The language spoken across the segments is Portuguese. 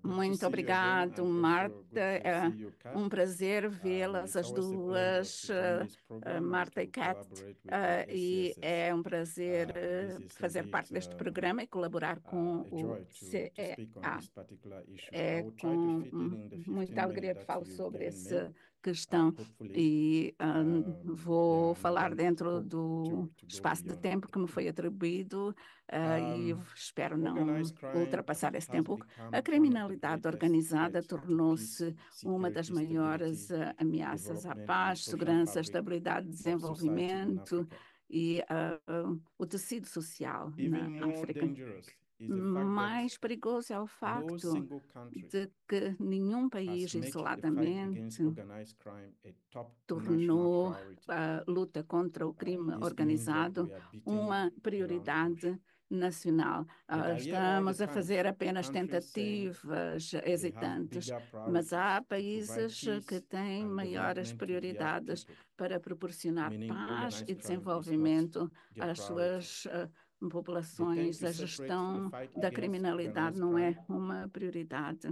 Muito obrigado, Marta. É um prazer vê-las, as duas, Marta e Kat. E é um prazer fazer parte deste programa e colaborar com o CEA. É com muita alegria que falo sobre essa questão e vou falar dentro do espaço de tempo que me foi atribuído e espero não ultrapassar esse tempo. A criminalidade organizada tornou-se uma das maiores ameaças à paz, segurança, estabilidade, desenvolvimento e o tecido social na África. Mais perigoso é o facto de que nenhum país isoladamente tornou a luta contra o crime organizado uma prioridade nacional. Estamos a fazer apenas tentativas hesitantes, mas há países que têm maiores prioridades para proporcionar paz e desenvolvimento às suas populações. A gestão da criminalidade não é uma prioridade.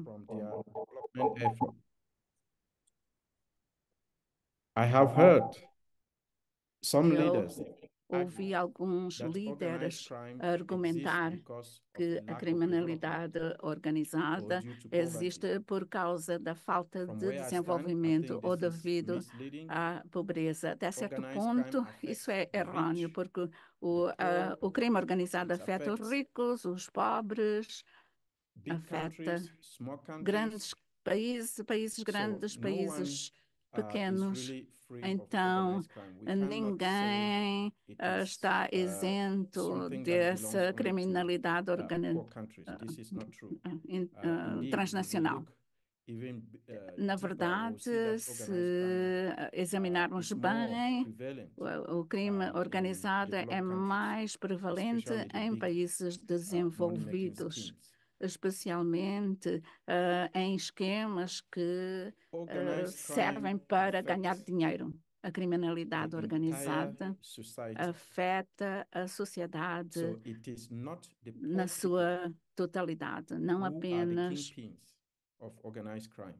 I have heard some Eu leaders ouvi alguns that organized líderes crime exists argumentar because of que a lack of development criminalidade or organizada due to poverty. existe por causa da falta From de where I stand, I desenvolvimento think ou this is devido misleading. à pobreza. Até certo Organized crime ponto, isso affects é the errôneo, rich, porque the poor, o crime organizado it afeta os affects ricos, os pobres, big afeta countries, small countries. grandes países, países So grandes, no one países is pequenos. really free of Então, organized crime. We cannot say ninguém it is está isento something that belongs dessa only to criminalidade poor countries. This is not true. Indeed, if we transnacional. look even Na deeper, we'll see verdade, that se organized crime examinarmos is more bem, prevalent o crime in organizado é developed countries, mais prevalente especially the em big países money-making desenvolvidos, schemes. especialmente em esquemas que Organized crime servem para ganhar affects dinheiro. A the criminalidade entire organizada society. afeta a sociedade So it is not the na poor people sua totalidade, não who are the apenas kingpins of organized crime.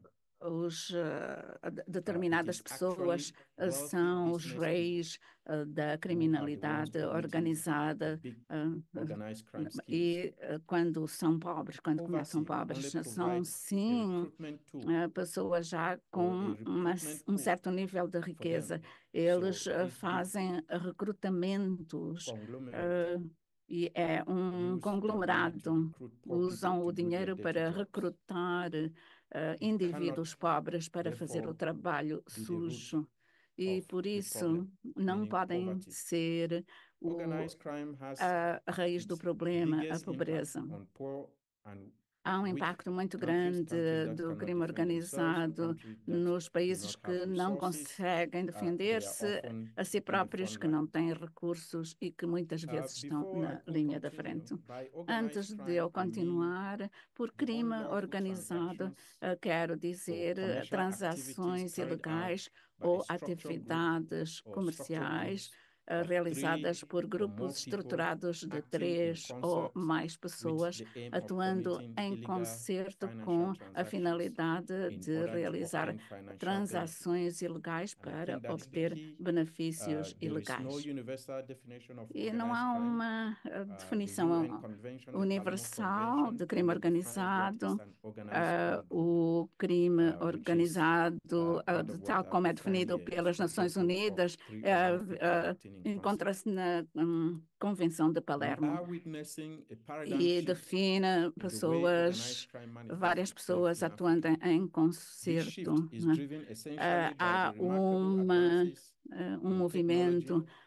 It determinadas is actually pessoas wealthy são os business people reis da who are the ones criminalidade committing the organizada big uh, organized crime schemes. e quando são pobres, quando começam Poverty pobres, only são provides a sim recruitment tool pessoas já or a com recruitment um pool certo nível de for them. riqueza. So Eles these big fazem recrutamentos conglomerate e é um use the money to conglomerado. recruit poor people Usam o to do their dinheiro dirty para jobs. recrutar It cannot, indivíduos pobres para fazer o therefore, trabalho be the root sujo. E of por the isso problem, não meaning podem poverty. ser Organized crime has a raiz do its problema, a biggest impact pobreza. on poor and Há um weak impacto muito countries, countries grande that do cannot crime defend themselves, organizado countries that nos do países not have que não resources. conseguem They are defender-se often a si in the próprios, front que line. não têm recursos e que muitas vezes estão Before I na could linha da continue, frente. by organized Antes de crime, eu we mean continuar, por the crime unlawful organizado, transactions quero or dizer commercial activities transações carried out ilegais by a ou structured group atividades or structured comerciais groups of three realizadas por or more grupos people estruturados de acting in três ou concert mais with pessoas the aim of atuando committing em illegal concerto financial com a transactions finalidade in de order to realizar obtain financial benefit. transações ilegais And I para think that's the obter key. benefícios There is no ilegais. universal definition of E não organized há crime. uma The UN definição Convention, the Palermo universal Convention, de crime only defines what is organizado. an organized crime group, O crime which is organizado, part of what tal I've como é defined definido here, a pelas structured Nações group of Unidas, three or more people acting in concert. encontra-se na Convenção de We Palermo are witnessing a paradigm e shift define in the way organized pessoas, crime manifests várias itself pessoas in atuando Africa. em This shift concerto, is né? driven essentially by the Há remarkable advances um in technology movimento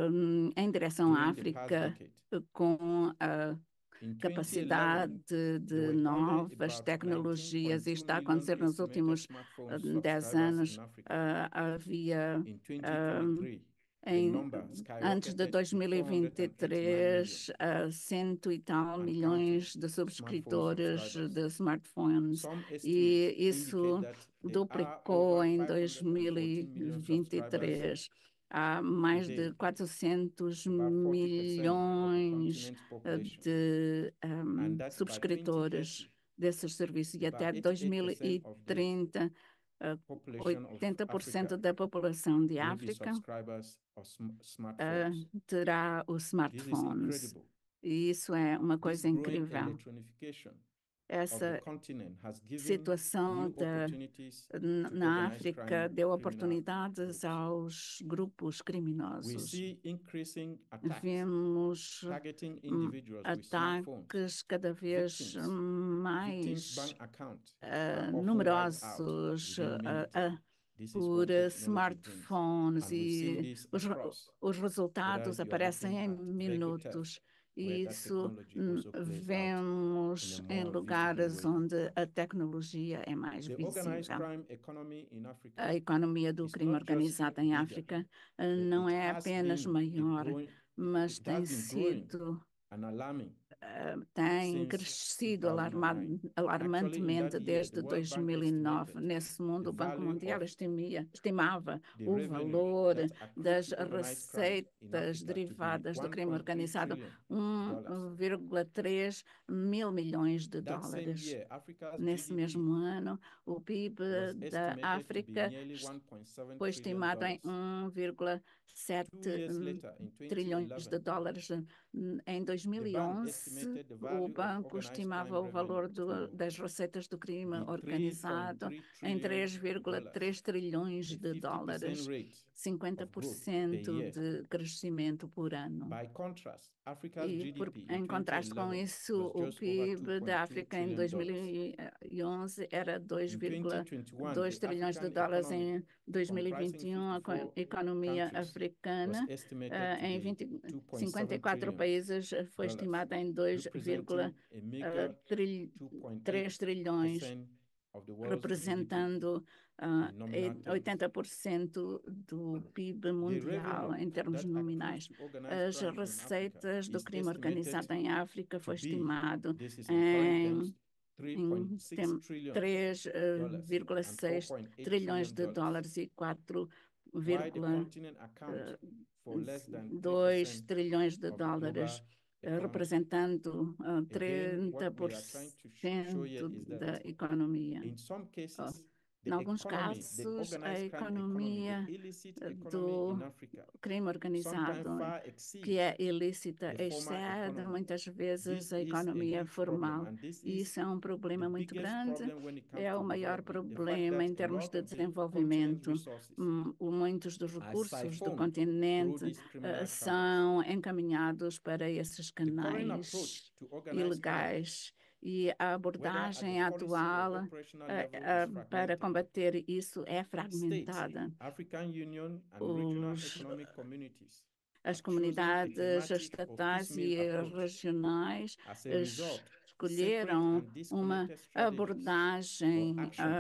em direção à during the past África decade. com a In 2011, capacidade there de were only novas about tecnologias e 19.2 está a million acontecer nos estimated últimos smartphone 10 subscribers in anos. Africa. Havia In ah, 2023, the em, number antes de skyrocketed to 489 million 2023, cento e tal and counting milhões de smartphone subscritores subscribers. de smartphones, Some estimates e indicate isso that there are duplicou over em 514 million subscribers 2023. Há mais de today, 400 about 40% of the milhões continent's population. de And that by subscritores 2030, desses serviços e até 2030, 80% da população de África terá os smartphones. E isso é uma coisa incrível. Essa situação na África deu oportunidades aos grupos criminosos. Vimos ataques cada vez mais numerosos por smartphones e os resultados aparecem em minutos. Isso vemos em lugares onde a tecnologia é mais visível. A economia do crime organizado em África não é apenas maior, mas tem crescido alarmantemente desde 2009. Nesse mundo, o Banco Mundial estimava o valor das receitas derivadas do crime organizado 1,3 mil milhões de dólares. Nesse mesmo ano, o PIB da África foi estimado em 1,7 trilhões de dólares. Em 2011, o banco estimava o valor das receitas do crime organizado em 3,3 trilhões de dólares, 50% de crescimento por ano. Em contraste com isso, o PIB da África em 2011 era 2,2 trilhões de dólares. Em 2021, a economia africana em 54 países foi estimada em 2,3 trilhões, representando 80% do PIB mundial em termos nominais. As receitas do crime organizado em África foi estimado em 3,6 trilhões de dólares e 4,2 trilhões de dólares, representando 30% da economia. Em alguns casos, a economia do crime organizado, que é ilícita, excede muitas vezes a economia formal. E isso é um problema muito grande, é o maior problema em termos de desenvolvimento. Muitos dos recursos do continente são encaminhados para esses canais ilegais. E a abordagem atual para combater isso é fragmentada. As comunidades estatais e regionais escolheram uma abordagem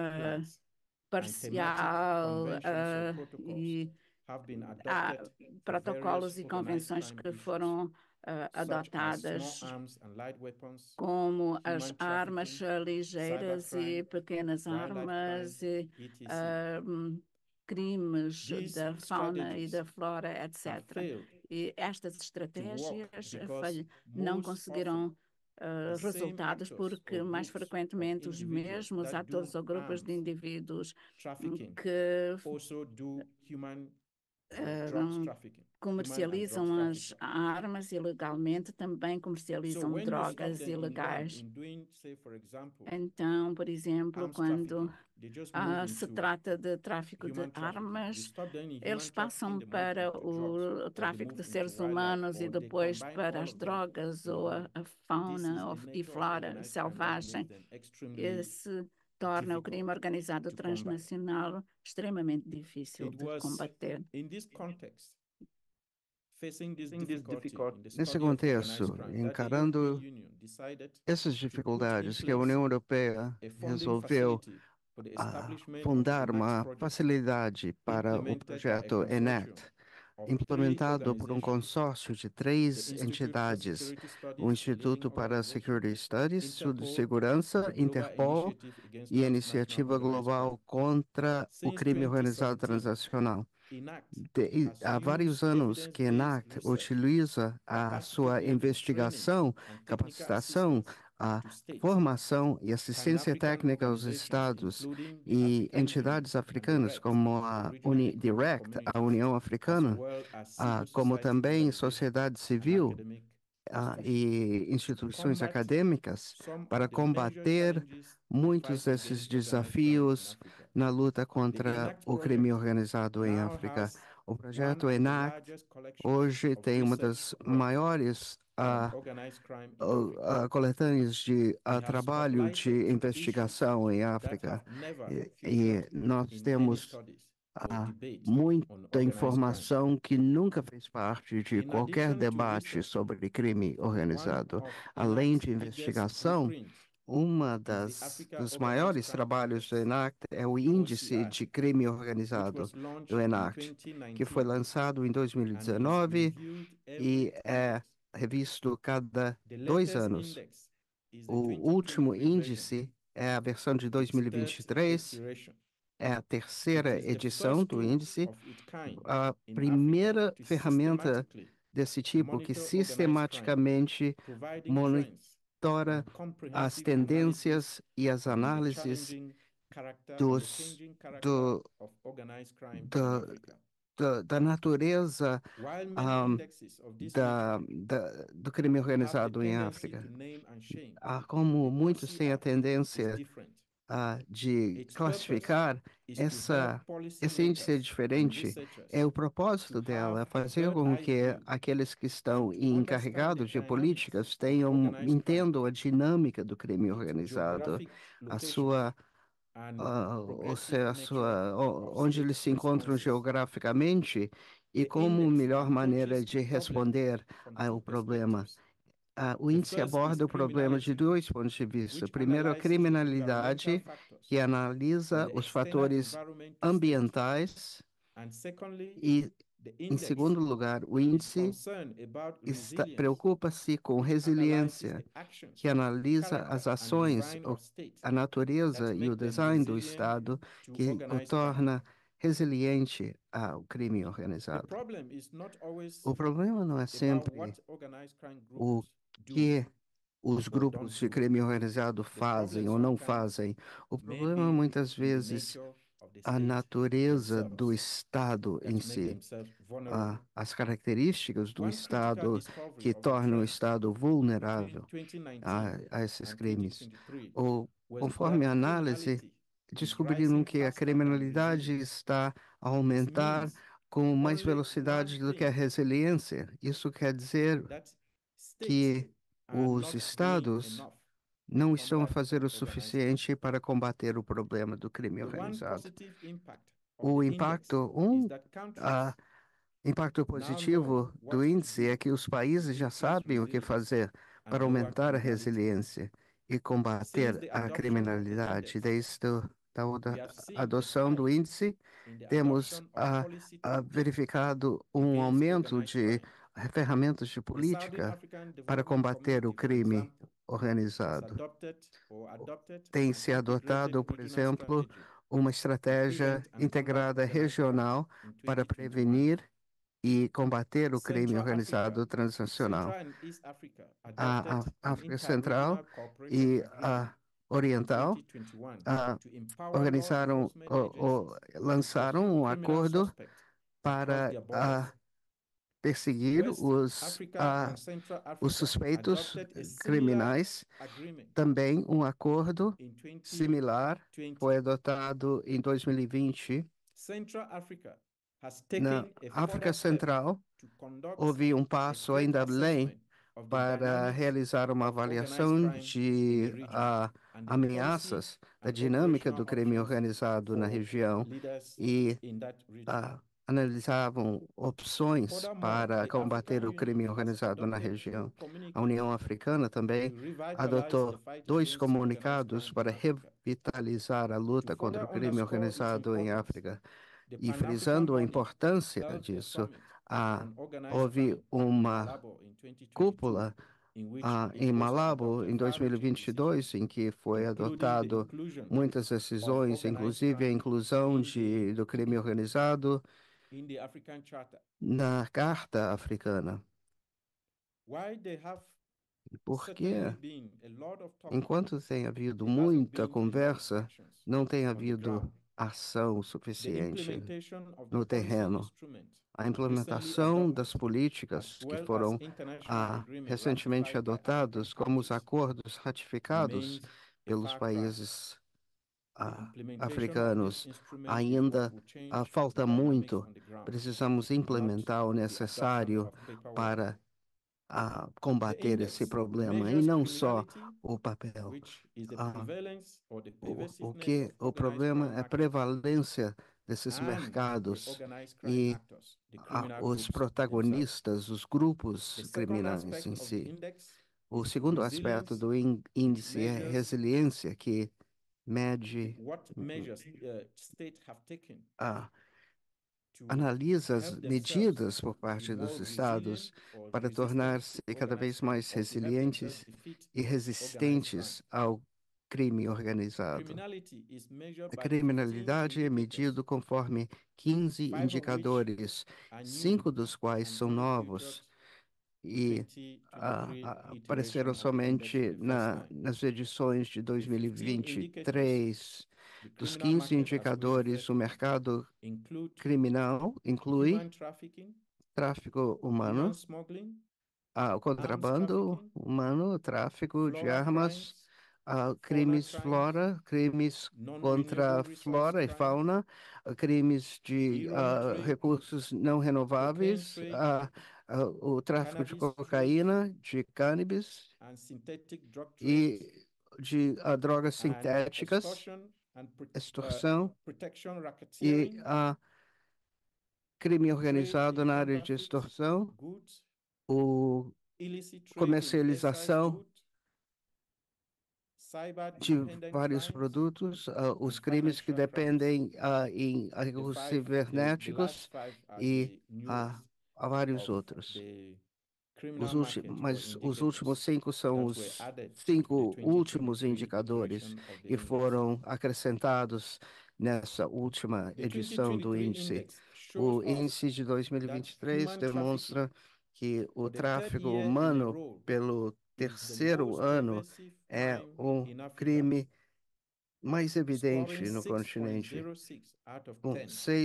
parcial e há protocolos e convenções que foram adotadas, como as armas ligeiras e pequenas armas, e crimes da fauna e da flora, etc. E estas estratégias não conseguiram resultados porque, mais frequentemente, os mesmos atores ou grupos de indivíduos que comercializam as armas ilegalmente também comercializam drogas ilegais. Então, por exemplo, quando se trata de tráfico de armas, eles passam para o tráfico de seres humanos e depois para as drogas ou a fauna e flora selvagem. Esse torna o crime organizado transnacional extremamente difícil de combater. Nesse contexto, encarando essas dificuldades, que a União Europeia resolveu fundar uma facilidade para o projeto ENACT, implementado por um consórcio de 3 entidades: o Instituto para Security Studies, Estudo de Segurança, Interpol e a Iniciativa Global contra o Crime Organizado Transnacional. Há vários anos que ENACT utiliza a sua investigação, capacitação, a formação e assistência técnica aos estados e entidades africanas, como a UniDirect, a União Africana, como também sociedade civil, e instituições acadêmicas, para combater muitos desses desafios na luta contra o crime organizado em África. O projeto ENACT hoje tem uma das maiores coletâneas de trabalho de investigação em África. E nós temos há muita informação que nunca fez parte de qualquer debate sobre crime organizado. Além de investigação, dos maiores trabalhos do ENACT é o Índice de Crime Organizado do ENACT, que foi lançado em 2019 e é revisto cada 2 anos. O último índice é a versão de 2023, é a terceira edição do índice, a primeira ferramenta desse tipo que sistematicamente monitora as tendências e as análises dos, do, da, da natureza do crime organizado em África. Como muitos têm a tendência de classificar, esse índice é diferente. É o propósito dela, fazer com que aqueles que estão encarregados de políticas entendam a dinâmica do crime organizado, a sua, ou seja, onde eles se encontram geograficamente e como a melhor maneira de responder ao problema. O índice aborda o problema de dois pontos de vista. Primeiro, a criminalidade, que analisa os fatores ambientais, e, em segundo lugar, o índice preocupa-se com resiliência, que analisa as ações, a natureza e o design do Estado que o torna resiliente ao crime organizado. O problema não é sempre o que os grupos de crime organizado fazem ou não fazem. O problema, muitas vezes, a natureza do Estado em si, as características do Estado que tornam o Estado vulnerável a esses crimes. Conforme a análise, descobriram que a criminalidade está a aumentar com mais velocidade do que a resiliência. Isso quer dizer que os estados não estão a fazer o suficiente para combater o problema do crime organizado. O impacto positivo do índice é que os países já sabem o que fazer para aumentar a resiliência e combater a criminalidade. Desde a adoção do índice, temos verificado um aumento de ferramentas de política para combater o crime organizado. Tem se adotado, por exemplo, uma estratégia integrada regional para prevenir e combater o crime organizado transnacional. A África Central e a Oriental lançaram um acordo para perseguir os suspeitos criminais. Também um acordo similar foi adotado em 2020. Na África Central, houve um passo ainda além para realizar uma avaliação de ameaças da dinâmica do crime organizado na região e analisavam opções para combater o crime organizado na região. A União Africana também adotou 2 comunicados para revitalizar a luta contra o crime organizado em África. E frisando a importância disso, houve uma cúpula em Malabo em 2022, em que foi adotado muitas decisões, inclusive a inclusão do crime organizado na Carta Africana. Porque, enquanto tem havido muita conversa, não tem havido ação suficiente no terreno. A implementação das políticas que foram recentemente adotadas, como os acordos ratificados pelos países africanos, ainda falta muito. Precisamos implementar o necessário para combater esse problema e não só o papel. Ah, o problema é a prevalência desses mercados e os protagonistas, os grupos criminais em si. O segundo aspecto do índice é resiliência, que mede, analisa as medidas por parte dos estados para tornar-se cada vez mais resilientes e resistentes ao crime organizado. A criminalidade é medida conforme 15 indicadores, 5 dos quais são novos e apareceram somente nas edições de 2023. Dos 15 indicadores, o mercado criminal inclui tráfico humano, o contrabando humano, o tráfico de armas, crimes contra flora e fauna, crimes de recursos não renováveis, o tráfico de cocaína, de cannabis e de drogas sintéticas, extorsão e crime organizado na área de extorsão, o comercialização de vários produtos, os crimes que dependem em recursos cibernéticos e há vários outros. Mas os últimos 5 são os 5 últimos indicadores que foram acrescentados nessa última edição do índice. O índice de 2023 demonstra que o tráfico humano, pelo terceiro ano, é o crime mais evidente no continente, com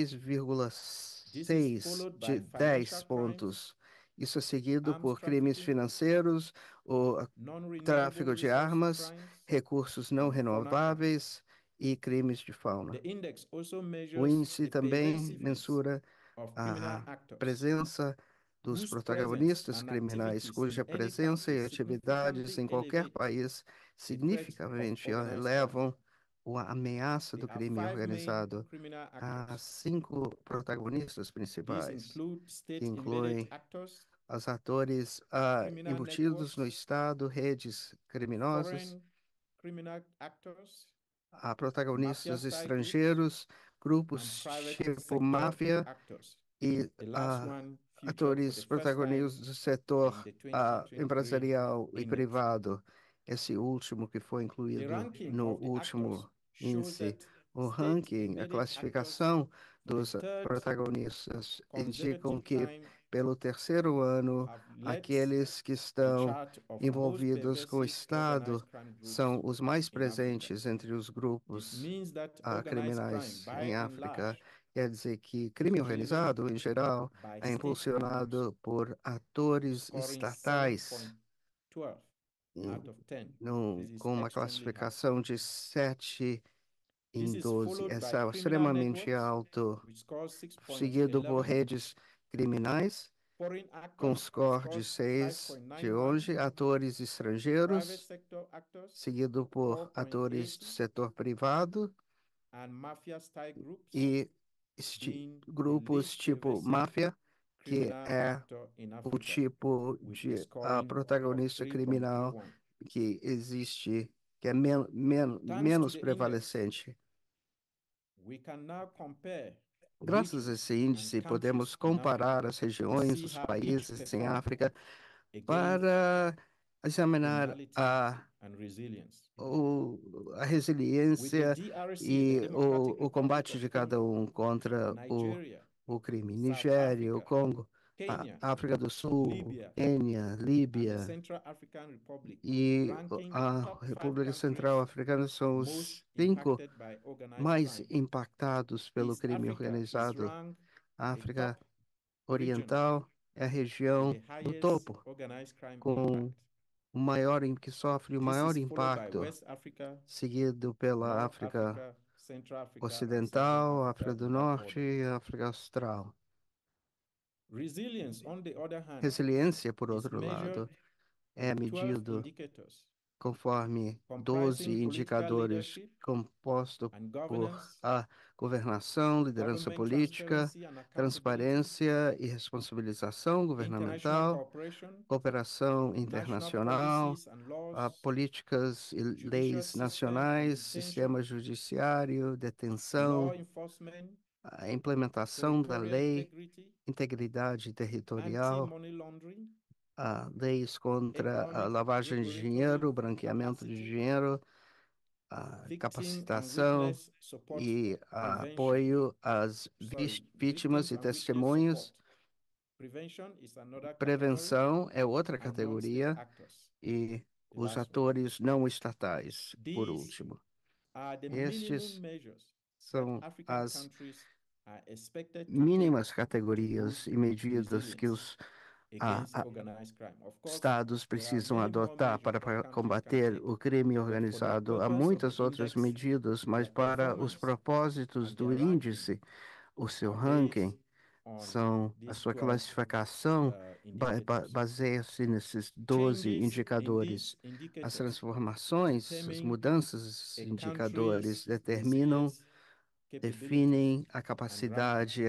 6,6 de 10 pontos. Isso é seguido por crimes financeiros, o tráfico de armas, recursos não renováveis e crimes de fauna. O índice também mensura a presença dos protagonistas criminais, cuja presença e atividades em qualquer país significativamente elevam a ameaça do crime organizado. Há 5 protagonistas principais, que incluem os atores embutidos no Estado, redes criminosas, protagonistas estrangeiros, grupos tipo máfia e atores protagonistas do setor empresarial e privado. Esse último que foi incluído no último índice. O ranking, a classificação dos protagonistas indicam que, pelo terceiro ano, aqueles que estão envolvidos com o Estado são os mais presentes entre os grupos criminais em África. Quer dizer que crime organizado, em geral, é impulsionado por atores estatais, com uma classificação de 7 em 12. Essa é extremamente alto, seguido por redes criminais, com score de 6 de 11, atores estrangeiros, seguido por atores do setor privado e grupos tipo máfia, que é o tipo de protagonista criminal que existe, que é menos prevalecente. Graças a esse índice, podemos comparar as regiões, os países em África para examinar a resiliência e o combate de cada um contra o crime. Nigéria, o Congo, a Kenya, África do Sul, Libya, Quênia, and the Líbia Central African Republic, e ranking the a top five República Central countries Africana são most os 5 impacted by organized mais crime. impactados pelo East crime Africa is organizado. ranked A a África top region Oriental é a with the região do highest topo, organized crime com impact. que sofre o This maior is followed by impacto, West Africa, seguido pela North África Africa, Central Africa, and Southern Ocidental, África Africa do in that Norte order. e África Austral. Resilience, on the other hand, Resiliência, por is outro measured lado, é with 12 medido indicators conforme 12 comprising political indicadores leadership composto and por governance, a governação, liderança government política, transparency and accountability, transparência e responsabilização international governamental, cooperation, cooperação national internacional, policies and laws, políticas e judicial leis system and nacionais, sistema detention, judiciário, law detenção, enforcement, a implementação da territorial lei, integrity, integridade territorial, anti-money laundering, leis contra a economic lavagem de regulatory dinheiro, branqueamento de capacity, dinheiro, a victim and capacitação witness support e prevention. apoio às vítimas Victims e and witness testemunhas. support. Prevention is another category, Prevenção é outra and non-state categoria actors, e the os last one. atores não estatais, por These último. are the minimum Estes measures that são African as countries are expected to take mínimas to categorias boost e medidas que resilience os against organized crime. Of course, estados there are precisam many more adotar measures para that countries can combater take, o crime but for the organizado. Há purpose of the muitas outras index, medidas, mas their para os performance propósitos and do their ranking índice, o seu are based ranking on são a these sua 12 classificação indicators. baseia-se nesses 12 Changes in these indicadores. As indicators transformações, as determine mudanças desses a indicadores country's determinam, resilience capability definem a and ranking. capacidade e a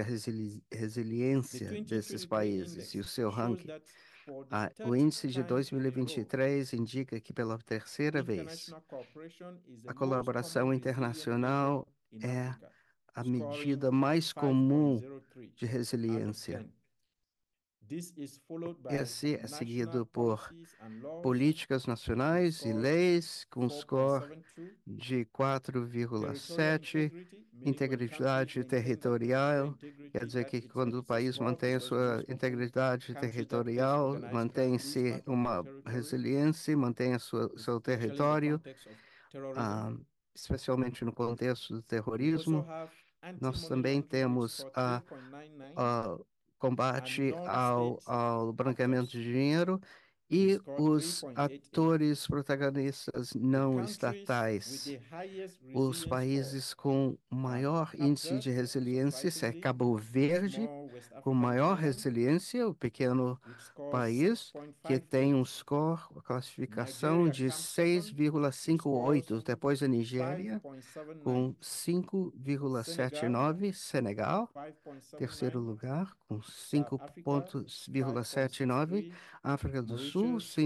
The resiliência desses 2023 países e o index seu shows ranking. that for the O third índice de time in a row, 2023 indica que, pela terceira vez, international cooperation is the a most common colaboração resilience measure internacional in é Africa, a scoring medida mais comum 5.03 de out of resiliência. 10. This is followed by Esse é national seguido por policies and laws políticas with nacionais e scores leis com score 4.72, de territorial 4,7, integrity, meaning when countries integridade maintain that territorial territorial, quer integrity, dizer that que quando o it's a país score mantém a because sua most often integridade countries that face territorial, organized crime lose mantém-se part of their uma territory, resiliência, mantém seu especially in the território, context of terrorism. ah, especialmente no contexto do We also terrorismo. have Nós anti-money também laundering with temos score 3.99 and combate non-state ao branqueamento actors de dinheiro with e score os 3.88. atores protagonistas The não countries with estatais. the highest Os resilience score países com are maior Cape índice de Verde, resiliência é surprisingly, Cabo a Verde, small West com African maior island resiliência, o pequeno with score país, que 6.53. tem um score, uma classificação Nigeria de comes second with scores 6,58. Depois a Nigéria, com 5.79. Senegal 5,79. Senegal, terceiro 5.79. lugar, com South Africa 5,79. 5.63. África do Sul, Mauritius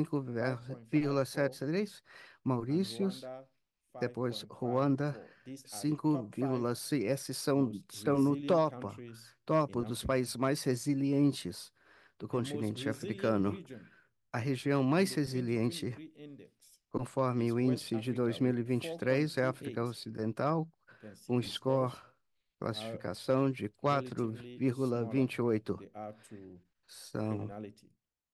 5.54 5,73. and Maurícios, Rwanda depois Ruanda, 5.54. These are the top five 5,6. Esses most estão no resilient countries topo in dos Africa. países mais resilientes do The most continente resilient africano. region A região in mais the resiliente, 2023 index conforme is o West índice de Africa with 2023, é a África 4.28. Ocidental, You can see com the score, scores are classificação de relatively smaller 4,28. they are to São criminality.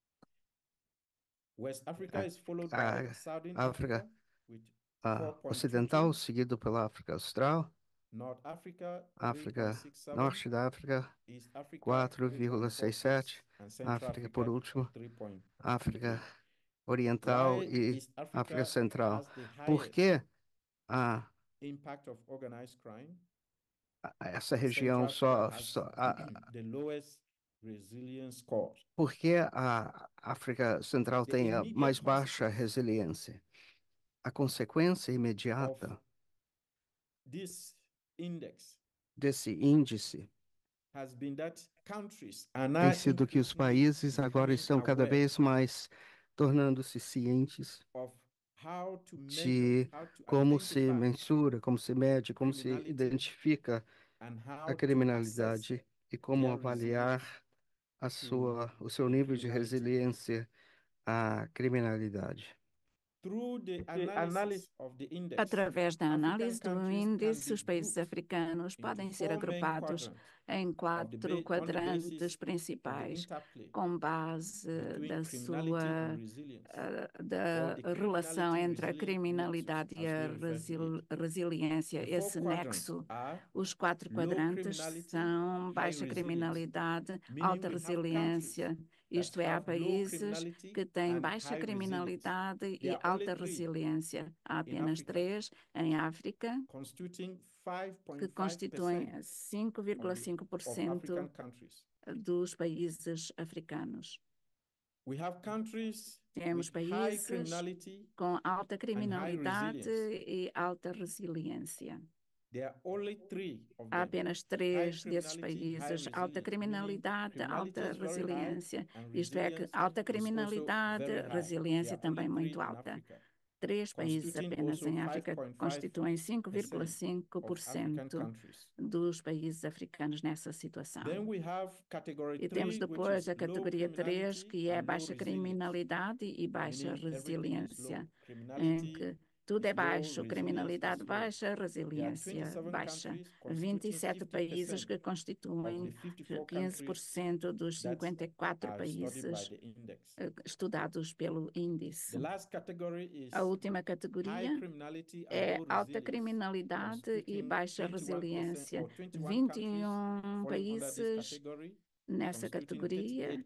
West Africa a, is followed by a Southern África Africa with Ocidental, 4.22, seguido pela África Austral, North Africa África, 3.67, Norte da África, East Africa 3.46, 4,67, and Central África, por Africa último, 3.38. África Oriental Why e East África Africa Central. has the Por highest que a, impact of organized crime? essa And Central região Africa has the lowest resilience score. por que a África Central The tem a immediate mais baixa consequence resiliência? A consequência of imediata this index desse índice has been that countries are tem now sido que os increasingly países agora becoming estão cada aware vez mais tornando-se cientes of how to measure, de how to como se identify mensura, como se mede, como se criminality, identifica and a how to assess criminalidade e como their resilience avaliar to o seu nível de criminality. resiliência à criminalidade. Através da análise do índice, os países africanos podem ser agrupados em 4 quadrantes principais, com base da relação entre a criminalidade e a resiliência, esse nexo. Os 4 quadrantes são baixa criminalidade, alta resiliência, isto é, há países que têm baixa criminalidade e alta resiliência. Há apenas 3 em África, que constituem 5,5% dos países africanos. Temos países com alta criminalidade e alta resiliência. Há apenas 3 desses países, alta criminalidade, alta resiliência. Isto é, que alta criminalidade, resiliência também muito alta. 3 países apenas em África constituem 5,5% dos países africanos nessa situação. E temos depois a categoria 3, que é baixa criminalidade e baixa resiliência, em que tudo é baixo, criminalidade baixa, resiliência baixa. 27 países que constituem 15% dos 54 países estudados pelo índice. A última categoria é alta criminalidade e baixa resiliência. 21 países nessa categoria,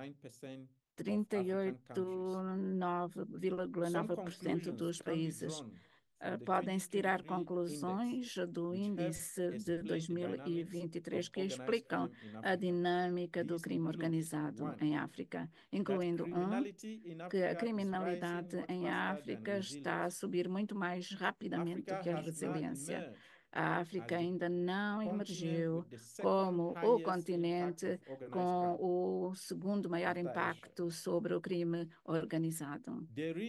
38,9% dos países. Podem-se tirar conclusões do índice de 2023 que explicam a dinâmica do crime organizado em África, incluindo que a criminalidade em África está a subir muito mais rapidamente do que a resiliência. A África ainda não emergiu como o continente com o segundo maior impacto sobre o crime organizado.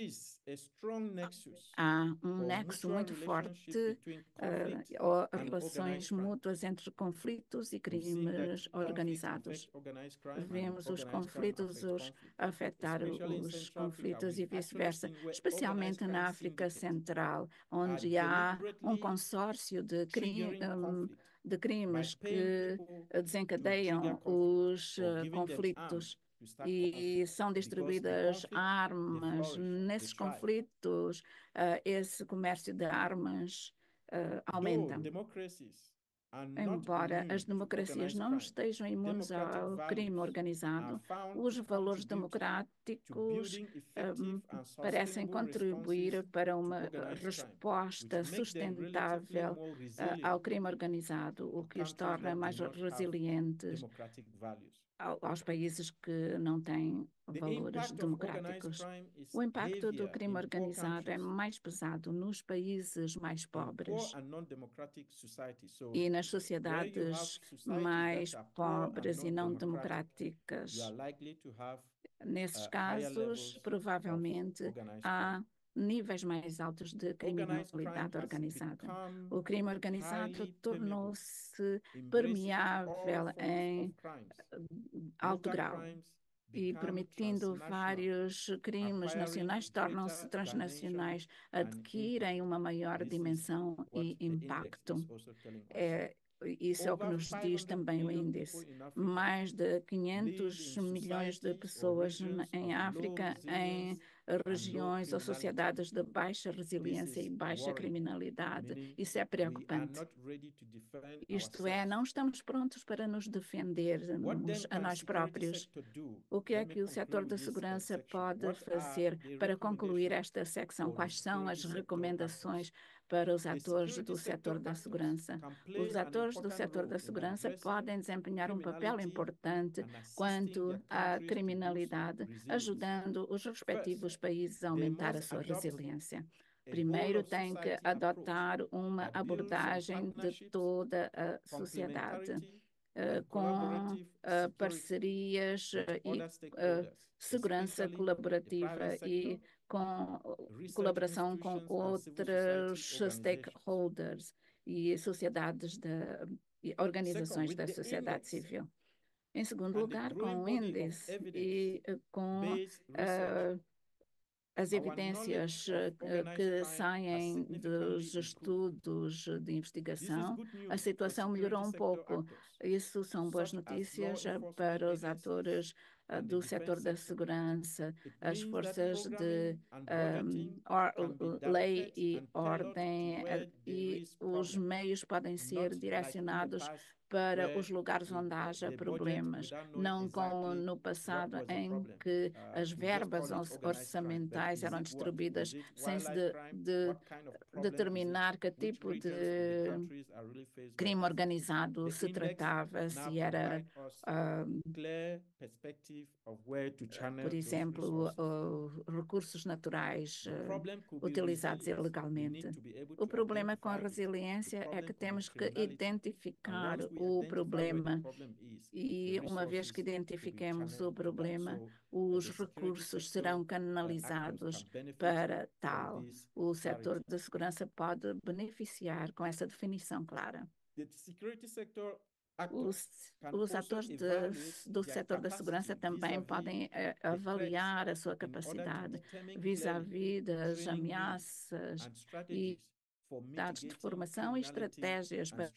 Há nexo muito forte, relações mútuas entre conflitos e crimes organizados. Vemos os conflitos afetar os conflitos e vice-versa, especialmente na África Central, onde há um consórcio de crimes que desencadeiam os conflitos e são distribuídas armas. Nesses conflitos, esse comércio de armas aumenta. Embora as democracias não estejam imunes ao crime organizado, os valores democráticos parecem contribuir para uma resposta sustentável ao crime organizado, o que os torna mais resilientes aos países que não têm valores democráticos. O impacto do crime organizado é mais pesado nos países mais pobres e nas sociedades mais pobres e não democráticas. Nesses casos, provavelmente, há níveis mais altos de criminalidade organizada. O crime organizado tornou-se permeável em alto grau e permitindo vários crimes nacionais tornam-se transnacionais, adquirem uma maior dimensão e impacto. Isso é o que nos diz também o índice. Mais de 500 milhões de pessoas em África, em regiões ou sociedades de baixa resiliência e baixa criminalidade. Isso é preocupante. Isto é, não estamos prontos para nos defendermos a nós próprios. O que é que o setor da segurança pode fazer para concluir esta secção? Quais são as recomendações para os atores do setor da segurança? Os atores do setor da segurança podem desempenhar um papel importante quanto à criminalidade, ajudando os respectivos países a aumentar a sua resiliência. Primeiro, tem que adotar uma abordagem de toda a sociedade, com parcerias e segurança colaborativa e com colaboração com outros stakeholders e e organizações da sociedade civil. Em segundo lugar, com o índice e com as evidências que saem dos estudos de investigação, a situação melhorou um pouco. Isso são boas notícias para os atores do setor da segurança, as forças de lei e ordem, e os meios podem ser direcionados para os lugares onde haja problemas, não como no passado, em que as verbas orçamentais eram distribuídas sem se determinar que tipo de crime organizado se tratava, se era, por exemplo, recursos naturais utilizados ilegalmente. O problema com a resiliência é que temos que identificar o problema e, uma vez que identifiquemos o problema, os recursos serão canalizados para tal. O setor de segurança pode beneficiar com essa definição clara. Os atores do setor da segurança também podem avaliar a sua capacidade vis-à-vis das ameaças e dados de formação e estratégias para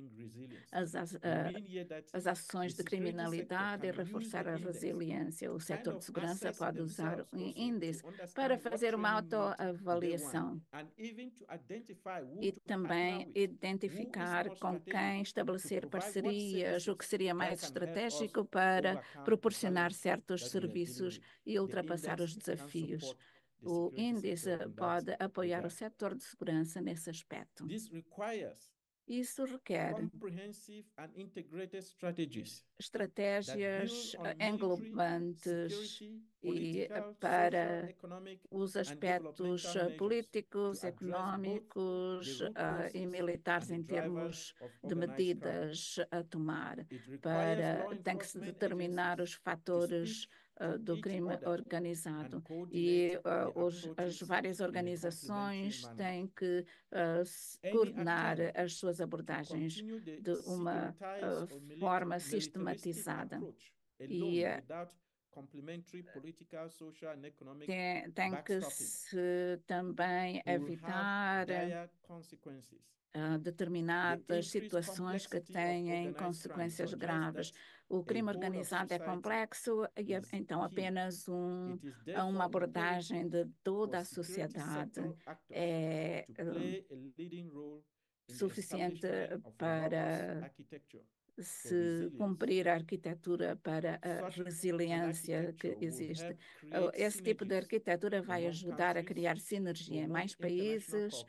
as ações de criminalidade e reforçar a resiliência. O setor de segurança pode usar um índice para fazer uma autoavaliação e também identificar com quem estabelecer parcerias, o que seria mais estratégico para proporcionar certos serviços e ultrapassar os desafios. O índice pode apoiar o setor de segurança nesse aspecto. Isso requer estratégias englobantes e para os aspectos políticos, económicos e militares em termos de medidas a tomar. Tem que se determinar os fatores do crime organizado e as várias organizações têm que coordenar as suas abordagens de uma forma sistematizada. E tem que se também evitar determinadas situações que têm consequências graves. O crime organizado é complexo e então apenas uma abordagem de toda a sociedade é suficiente para se cumprir a arquitetura para a resiliência que existe. Esse tipo de arquitetura vai ajudar a criar sinergia em mais países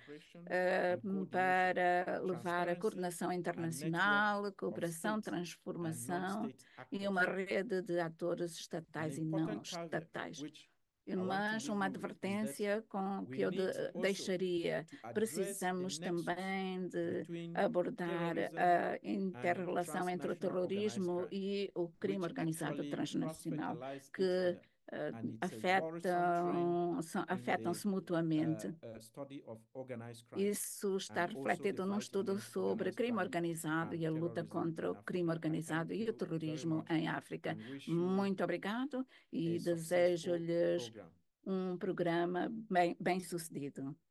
para levar a coordenação internacional, cooperação, transformação e uma rede de atores estatais e não estatais. Mas uma advertência que eu deixaria: precisamos também de abordar a inter-relação entre o terrorismo e o crime organizado transnacional, que afetam-se mutuamente. Isso está refletido num estudo sobre crime organizado e a luta contra o crime organizado e o terrorismo em África. Muito obrigado e desejo-lhes um programa bem sucedido.